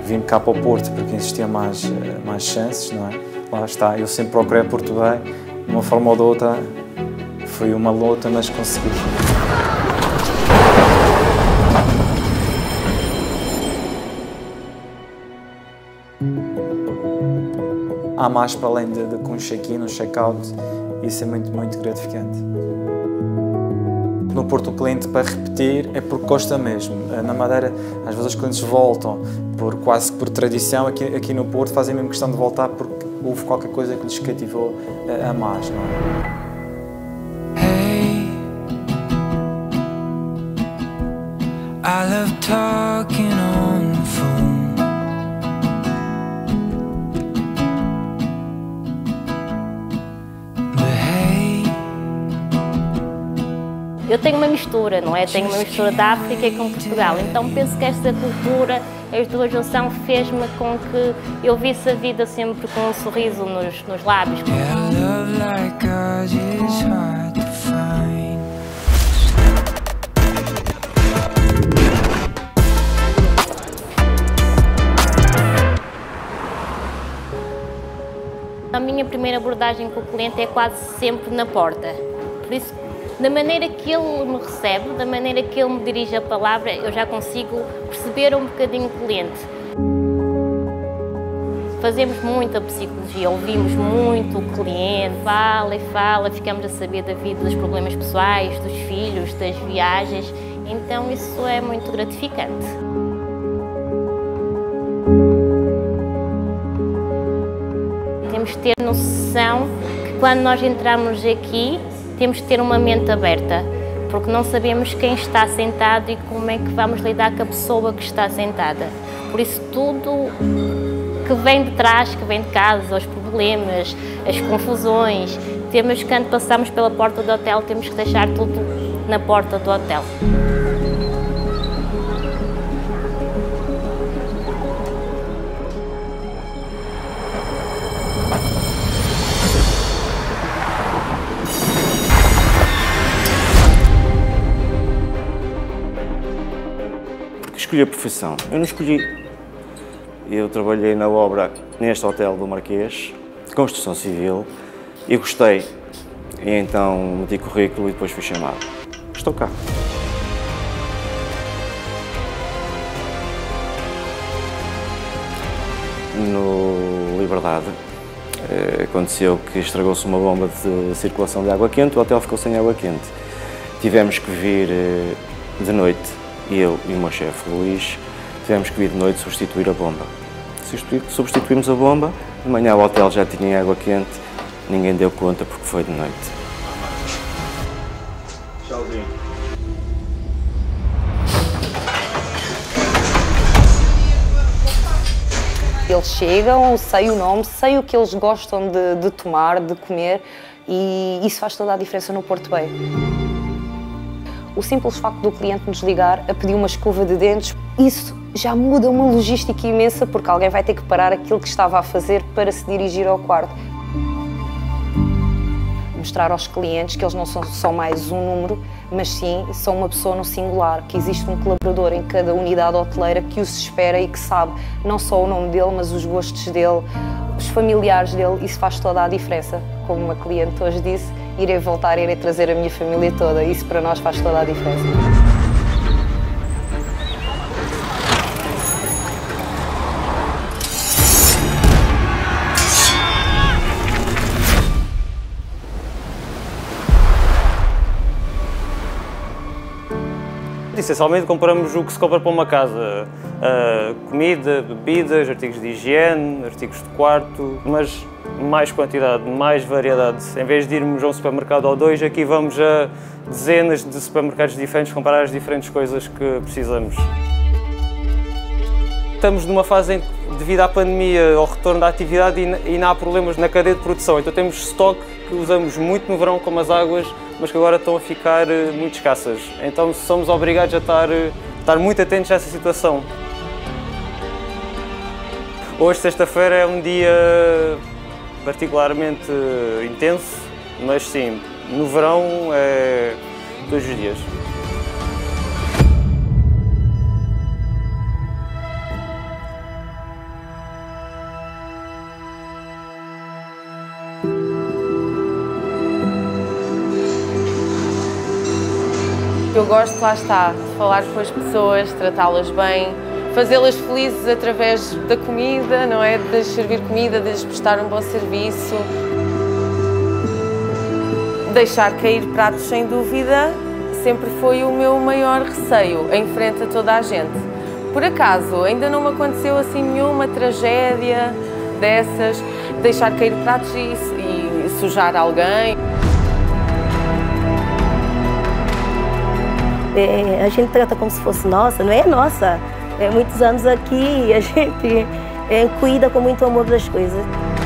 Vim cá para o Porto porque existiam mais chances, não é? Lá está, eu sempre procurei Porto bem, de uma forma ou de outra, foi uma luta, mas consegui. Há mais para além de com um check-in, um check-out, isso é muito, muito gratificante. No Porto, o cliente para repetir é porque gosta mesmo. Na Madeira, às vezes os clientes voltam quase por tradição, aqui no Porto fazem mesmo questão de voltar porque houve qualquer coisa que lhes cativou a mais, não é? Hey, I love talking on the phone. Eu tenho uma mistura, não é? Tenho uma mistura da África com Portugal, então penso que esta cultura, esta junção fez-me com que eu visse a vida sempre com um sorriso nos lábios. A minha primeira abordagem com o cliente é quase sempre na porta, por isso, da maneira que ele me recebe, da maneira que ele me dirige a palavra, eu já consigo perceber um bocadinho o cliente. Fazemos muita psicologia, ouvimos muito o cliente, fala e fala, ficamos a saber da vida, dos problemas pessoais, dos filhos, das viagens, então isso é muito gratificante. Temos de ter noção que quando nós entramos aqui, temos que ter uma mente aberta, porque não sabemos quem está sentado e como é que vamos lidar com a pessoa que está sentada. Por isso, tudo que vem de trás, que vem de casa, os problemas, as confusões, temos que, quando passamos pela porta do hotel, temos que deixar tudo na porta do hotel. Escolhi a profissão. Eu não escolhi. Eu trabalhei na obra neste hotel do Marquês, construção civil, e gostei. E então meti currículo e depois fui chamado. Estou cá. No Liberdade, aconteceu que estragou-se uma bomba de circulação de água quente, o hotel ficou sem água quente. Tivemos que vir de noite. Eu e o meu chefe, Luís, tivemos que vir de noite substituir a bomba. Substituímos a bomba, de manhã o hotel já tinha água quente, ninguém deu conta porque foi de noite. Tchauzinho. Eles chegam, sei o nome, sei o que eles gostam de tomar, de comer, e isso faz toda a diferença no Porto Bay. O simples facto do cliente nos ligar a pedir uma escova de dentes, isso já muda uma logística imensa, porque alguém vai ter que parar aquilo que estava a fazer para se dirigir ao quarto. Mostrar aos clientes que eles não são só mais um número, mas sim são uma pessoa no singular, que existe um colaborador em cada unidade hoteleira que os espera e que sabe não só o nome dele, mas os gostos dele, os familiares dele. Isso faz toda a diferença. Como uma cliente hoje disse, irei voltar, irei trazer a minha família toda. Isso para nós faz toda a diferença. Essencialmente compramos o que se compra para uma casa, comida, bebidas, artigos de higiene, artigos de quarto, mas mais quantidade, mais variedade. Em vez de irmos a um supermercado ou dois, aqui vamos a dezenas de supermercados diferentes comprar as diferentes coisas que precisamos. Estamos numa fase em que, devido à pandemia, ao retorno da atividade e não há problemas na cadeia de produção, então temos estoque que usamos muito no verão, como as águas, mas que agora estão a ficar muito escassas. Então somos obrigados a estar muito atentos a essa situação. Hoje, sexta-feira, é um dia particularmente intenso, mas sim, no verão é todos os dias. Eu gosto, lá está, de falar com as pessoas, tratá-las bem, fazê-las felizes através da comida, não é? De lhes servir comida, de lhes prestar um bom serviço. Deixar cair pratos, sem dúvida, sempre foi o meu maior receio, em frente a toda a gente. Por acaso, ainda não me aconteceu assim nenhuma tragédia dessas, deixar cair pratos e sujar alguém. A gente trata como se fosse nossa, não é nossa. É muitos anos aqui, a gente cuida com muito amor das coisas.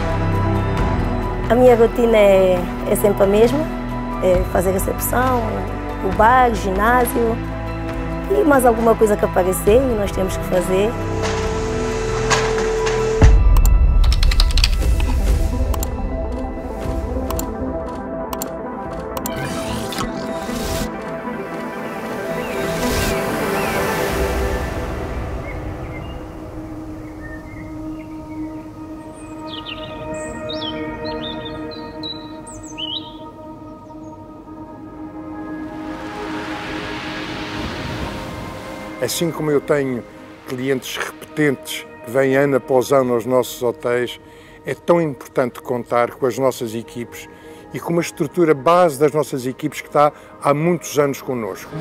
A minha rotina é sempre a mesma, é fazer recepção, o bar, ginásio e mais alguma coisa que aparecer e nós temos que fazer. Assim como eu tenho clientes repetentes que vêm ano após ano aos nossos hotéis, é tão importante contar com as nossas equipes e com uma estrutura base das nossas equipes que está há muitos anos connosco.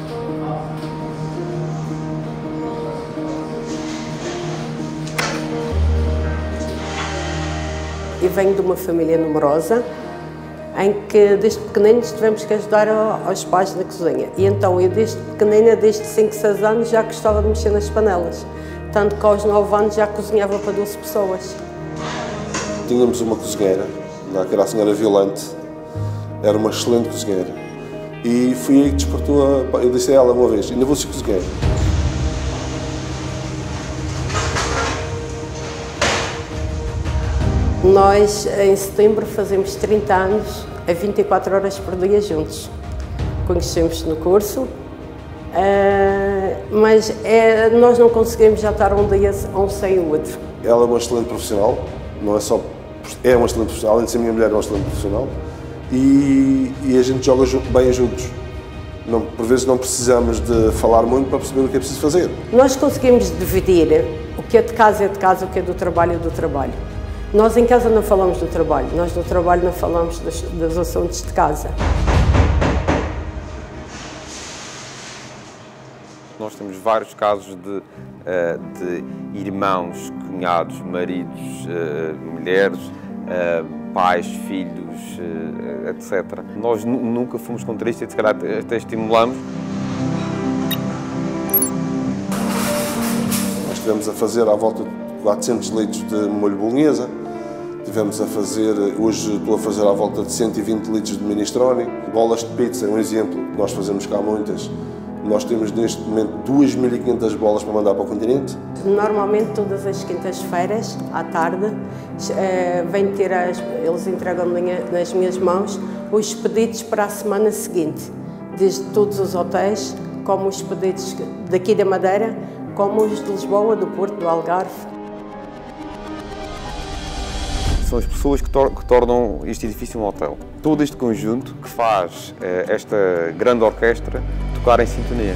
Eu venho de uma família numerosa, em que desde pequeninos tivemos que ajudar aos pais na cozinha. E então eu desde pequenina, desde 5, 6 anos, já gostava de mexer nas panelas. Tanto que aos 9 anos já cozinhava para 12 pessoas. Tínhamos uma cozinheira, que era a senhora Violante, era uma excelente cozinheira. E foi aí que despertou, eu disse a ela uma vez, ainda vou ser cozinheira. Nós, em setembro, fazemos 30 anos, a 24 horas por dia juntos. Conhecemos no curso, mas nós não conseguimos já estar um dia sem o outro. Ela é uma excelente profissional, não é só... É uma excelente profissional, além de ser minha mulher, é uma excelente profissional. E a gente joga bem juntos. Não, por vezes não precisamos de falar muito para perceber o que é preciso fazer. Nós conseguimos dividir o que é de casa, o que é do trabalho é do trabalho. Nós em casa não falamos do trabalho, nós do trabalho não falamos dos assuntos de casa. Nós temos vários casos de irmãos, cunhados, maridos, mulheres, pais, filhos, etc. Nós nunca fomos contra isto e, se calhar, até estimulamos. Nós estivemos a fazer à volta de 400 litros de molho bolonhesa. Tivemos a fazer, hoje estou a fazer à volta de 120 litros de minestrone. Bolas de pizza é um exemplo, nós fazemos cá muitas. Nós temos neste momento 2.500 bolas para mandar para o continente. Normalmente todas as quintas-feiras, à tarde, vêm ter eles entregam nas minhas mãos os pedidos para a semana seguinte. Desde todos os hotéis, como os pedidos daqui da Madeira, como os de Lisboa, do Porto, do Algarve. São as pessoas que tornam este edifício um hotel. Todo este conjunto que faz esta grande orquestra tocar em sintonia.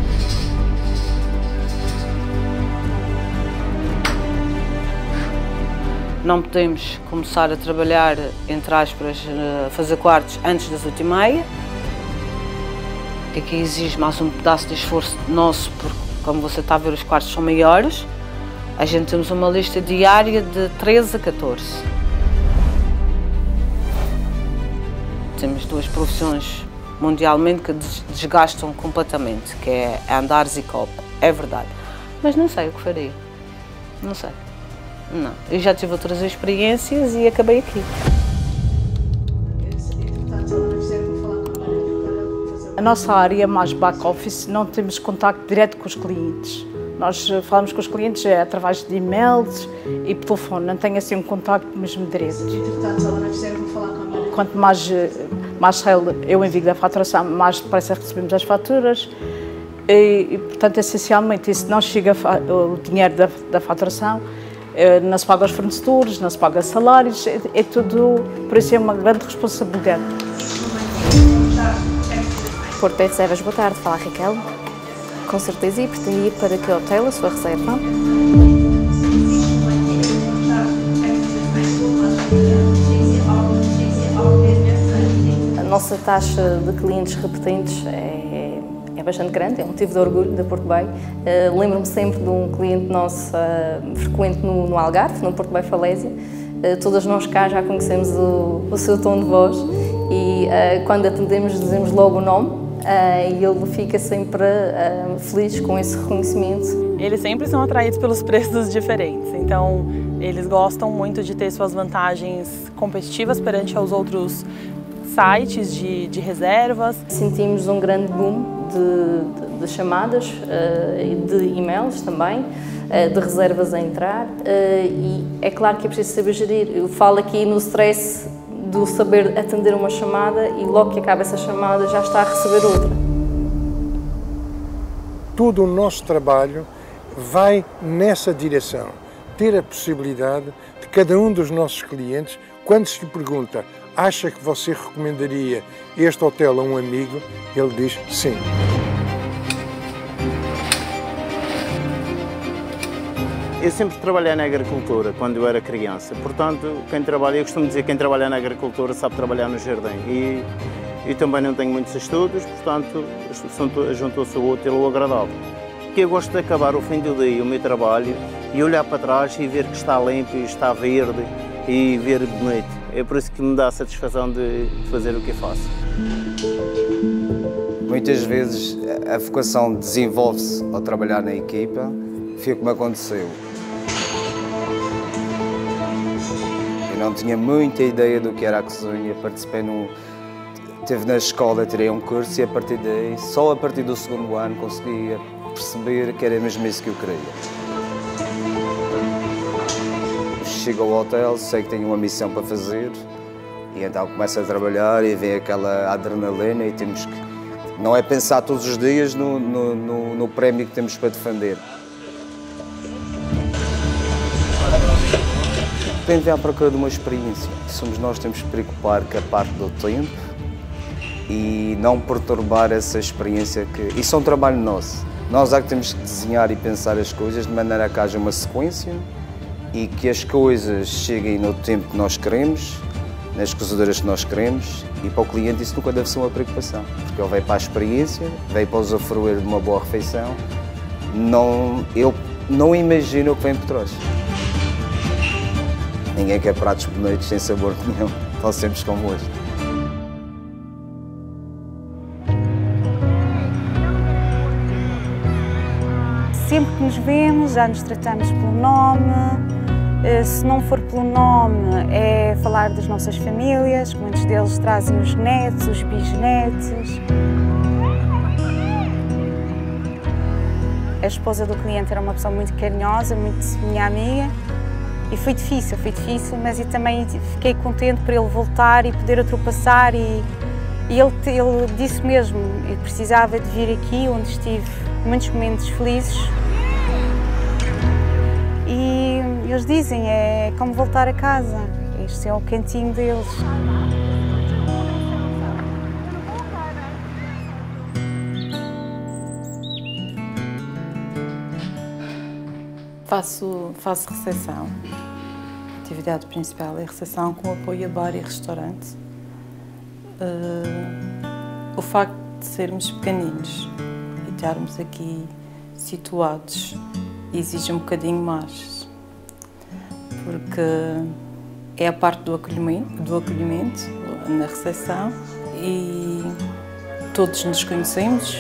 Não podemos começar a trabalhar, entre aspas, fazer quartos antes das 8h30. Aqui exige mais um pedaço de esforço nosso, porque, como você está a ver, os quartos são maiores. A gente temos uma lista diária de 13 a 14. Temos duas profissões mundialmente que desgastam completamente, que é andares e copo. É verdade. Mas não sei o que faria. Não sei. Não. Eu já tive outras experiências e acabei aqui. A nossa área mais back-office, não temos contacto direto com os clientes. Nós falamos com os clientes através de e-mails e por telefone, não tenho assim um contacto mesmo direto. Quanto mais eu envio da faturação, mais depressa recebemos as faturas e portanto, essencialmente, isso não chega o dinheiro da faturação, não se paga aos fornecedores, não se paga salários, é tudo, por isso é uma grande responsabilidade. Porto Bay Reservas, boa tarde. Fala Raquel. Com certeza, e pretendia ir para que hotel a sua reserva? A nossa taxa de clientes repetentes é bastante grande, é um motivo de orgulho da Porto Bay. Lembro-me sempre de um cliente nosso frequente no Algarve, no Porto Bay Falésia. Todas nós cá já conhecemos o seu tom de voz e quando atendemos dizemos logo o nome e ele fica sempre feliz com esse reconhecimento. Eles sempre são atraídos pelos preços diferentes, então eles gostam muito de ter suas vantagens competitivas perante aos outros sites de reservas. Sentimos um grande boom de chamadas e de e-mails também, de reservas a entrar e é claro que é preciso saber gerir. Eu falo aqui no stress do saber atender uma chamada e logo que acaba essa chamada já está a receber outra. Todo o nosso trabalho vai nessa direção, ter a possibilidade de cada um dos nossos clientes, quando se lhe pergunta, acha que você recomendaria este hotel a um amigo? Ele diz sim. Eu sempre trabalhei na agricultura quando eu era criança, portanto, eu costumo dizer que quem trabalha na agricultura sabe trabalhar no jardim. E também não tenho muitos estudos, portanto, juntou-se o útil ao agradável. Que eu gosto de acabar o fim do dia, o meu trabalho, e olhar para trás e ver que está limpo, está verde e ver bonito. É por isso que me dá a satisfação de fazer o que eu faço. Muitas vezes a vocação desenvolve-se ao trabalhar na equipa, foi o que me aconteceu. Eu não tinha muita ideia do que era a cozinha, estive na escola, tirei um curso e a partir daí, só a partir do segundo ano, conseguia perceber que era mesmo isso que eu queria. Chego ao hotel, sei que tenho uma missão para fazer e então começo a trabalhar e vem aquela adrenalina e temos que... Não é pensar todos os dias no prémio que temos para defender. Tem de vir à procura de uma experiência. Somos nós que temos que preocupar com a parte do tempo e não perturbar essa experiência que... Isso é um trabalho nosso. Nós é que temos que desenhar e pensar as coisas de maneira a que haja uma sequência e que as coisas cheguem no tempo que nós queremos, nas cozedeiras que nós queremos, e para o cliente isso nunca deve ser uma preocupação, porque ele veio para a experiência, veio para usufruir de uma boa refeição, ele não imagina o que vem por trás. Ninguém quer pratos bonitos sem sabor nenhum, tão simples como hoje. Sempre que nos vemos, já nos tratamos pelo nome. Se não for pelo nome, é falar das nossas famílias, muitos deles trazem os netos, os bisnetos. A esposa do cliente era uma pessoa muito carinhosa, muito minha amiga, e foi difícil, mas eu também fiquei contente por ele voltar e poder ultrapassar, e ele disse mesmo, eu precisava de vir aqui, onde estive muitos momentos felizes. E eles dizem, é como voltar a casa, este é o cantinho deles. Faço recepção. A atividade principal é a recepção com apoio a bar e restaurante. O facto de sermos pequeninos e estarmos aqui situados exige um bocadinho mais, porque é a parte do acolhimento na recepção e todos nos conhecemos.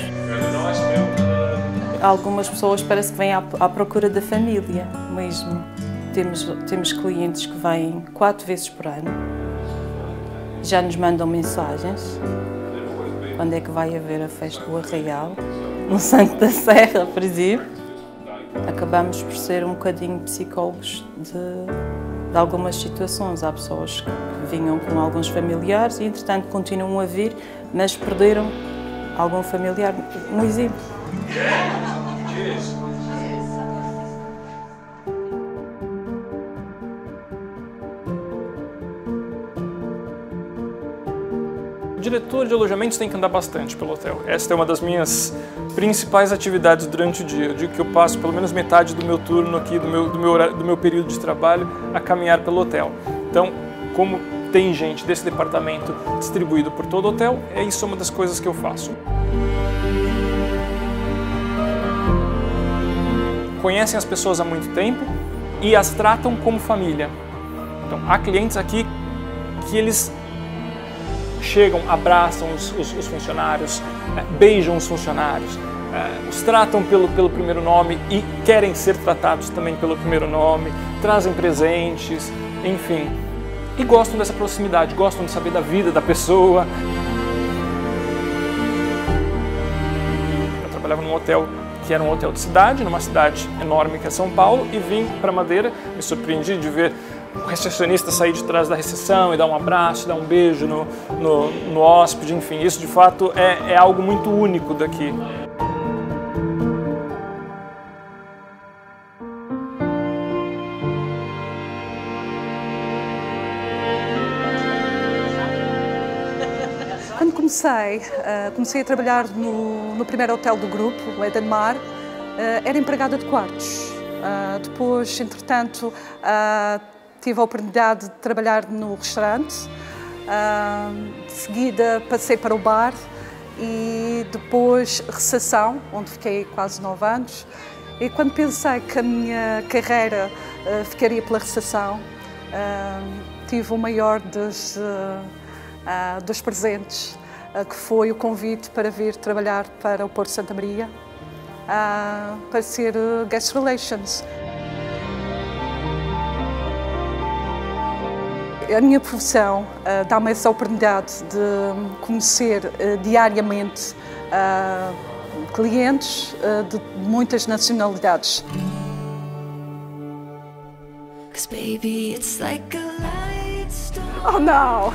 Algumas pessoas parece que vêm à procura da família mesmo. Temos clientes que vêm 4 vezes por ano, já nos mandam mensagens quando é que vai haver a festa do Arraial, no Santo da Serra, por exemplo. Acabamos por ser um bocadinho psicólogos de algumas situações. Há pessoas que vinham com alguns familiares e, entretanto, continuam a vir, mas perderam algum familiar. Um exemplo. diretor de alojamentos tem que andar bastante pelo hotel. Esta é uma das minhas principais atividades durante o dia. Eu digo que eu passo pelo menos metade do meu turno aqui, do meu período de trabalho, a caminhar pelo hotel. Então, como tem gente desse departamento distribuído por todo o hotel, isso é uma das coisas que eu faço. Conhecem as pessoas há muito tempo e as tratam como família. Então, há clientes aqui que eles chegam, abraçam os funcionários, beijam os funcionários, os tratam pelo primeiro nome e querem ser tratados também pelo primeiro nome, trazem presentes, enfim. E gostam dessa proximidade, gostam de saber da vida da pessoa. Eu trabalhava num hotel que era um hotel de cidade, numa cidade enorme que é São Paulo, e vim para Madeira, me surpreendi de ver o recepcionista sair de trás da recepção e dar um abraço, dar um beijo no hóspede, enfim, isso de fato é algo muito único daqui. Quando comecei a trabalhar no primeiro hotel do grupo, o Edenmar, era empregada de quartos. Depois, entretanto, tive a oportunidade de trabalhar no restaurante. De seguida, passei para o bar e depois recepção, onde fiquei quase 9 anos. E quando pensei que a minha carreira ficaria pela recepção, tive o maior dos presentes, que foi o convite para vir trabalhar para o Porto de Santa Maria, para ser Guest Relations. A minha profissão dá-me essa oportunidade de conhecer diariamente clientes de muitas nacionalidades. Oh no!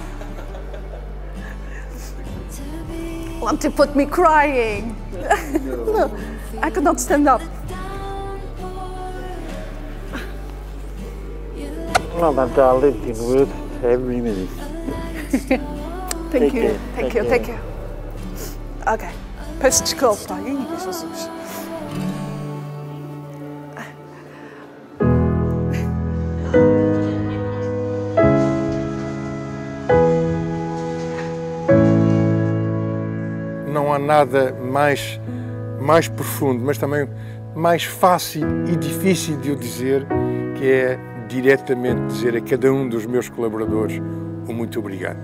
Want to put me crying? Look, I could not stand up. Well, my darling, in words, every minute. Thank you, thank you, thank you. Ok, peço desculpa. Ai, Jesus. Não há nada mais profundo, mas também mais fácil e difícil de eu dizer, que é diretamente dizer a cada um dos meus colaboradores um muito obrigado.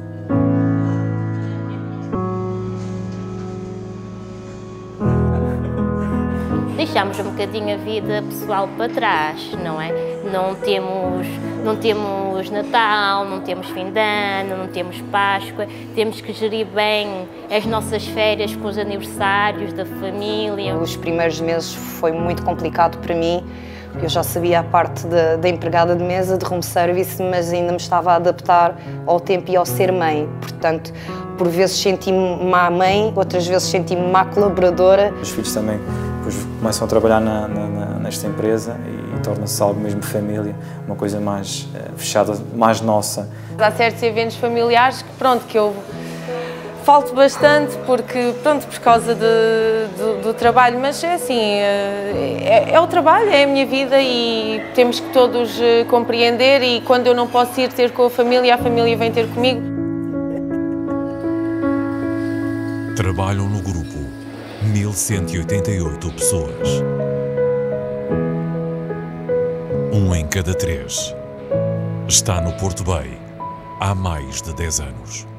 Deixamos um bocadinho a vida pessoal para trás, não é? Não temos Natal, não temos fim de ano, não temos Páscoa, temos que gerir bem as nossas férias com os aniversários da família. Os primeiros meses foi muito complicado para mim, porque eu já sabia a parte da empregada de mesa, de room service, mas ainda me estava a adaptar ao tempo e ao ser mãe. Portanto, por vezes senti-me má mãe, outras vezes senti-me má colaboradora. Os filhos também depois começam a trabalhar nesta empresa e torna-se algo mesmo família, uma coisa mais fechada, mais nossa. Há certos eventos familiares que, pronto, que eu falto bastante porque, pronto, por causa do trabalho, mas é assim, é o trabalho, é a minha vida e temos que todos compreender, e quando eu não posso ir ter com a família vem ter comigo. Trabalham no grupo 1188 pessoas. 1 em cada 3 está no Porto Bay há mais de 10 anos.